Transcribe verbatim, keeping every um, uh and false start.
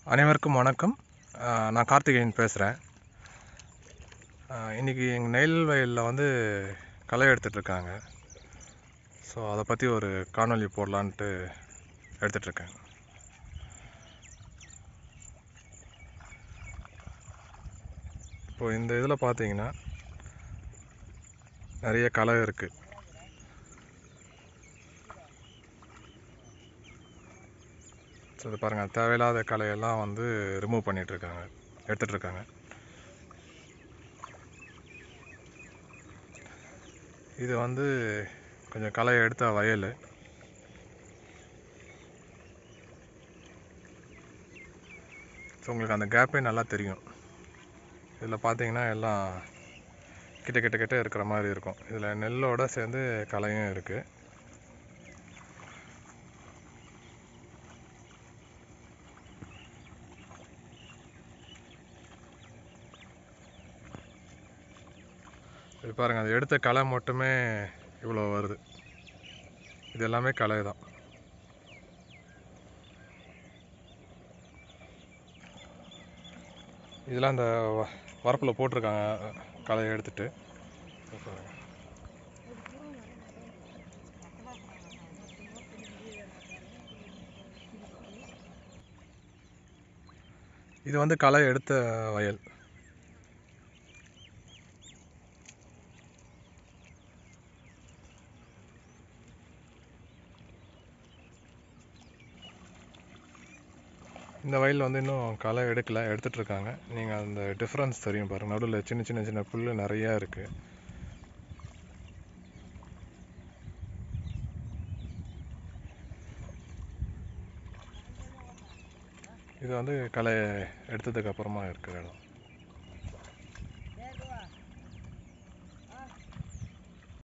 அனைவருக்கும் வணக்கம். நான் கார்த்திகேயன் பேசுகிறேன். இன்றைக்கி எங்கள் நெல் வயலில் வந்து களை எடுத்துகிட்ருக்காங்க. ஸோ அதை பற்றி ஒரு காணொளி போடலான்ட்டு எடுத்துகிட்ருக்கேன். இப்போது இந்த இதில் பார்த்தீங்கன்னா நிறைய களை இருக்குது. ஸோ இது பாருங்கள், தேவையில்லாத களையெல்லாம் வந்து ரிமூவ் பண்ணிகிட்ருக்காங்க, எடுத்துகிட்ருக்காங்க. இது வந்து கொஞ்சம் களை எடுத்த வயல். ஸோ உங்களுக்கு அந்த கேப்பே நல்லா தெரியும். இதில் பார்த்தீங்கன்னா எல்லாம் கிட்ட கிட்ட கிட்ட இருக்கிற மாதிரி இருக்கும். இதில் நெல்லோடு சேர்ந்து களையும் இருக்குது. இது பாருங்கள், அது எடுத்த களை மட்டுமே இவ்வளோ வருது. இது எல்லாமே களை தான். இதெல்லாம் அந்த வரப்பில் போட்டிருக்காங்க களையை எடுத்துட்டு. இது வந்து களை எடுத்த வயல். இந்த வயலில் வந்து இன்னும் களை எடுக்கலை, எடுத்துகிட்ருக்காங்க. நீங்கள் அந்த டிஃப்ரென்ஸ் தெரியும் பாருங்கள், நடுவில் சின்ன சின்ன சின்ன புல் நிறையா இருக்குது. இது வந்து களை எடுத்ததுக்கு அப்புறமா இருக்கிற இடம்.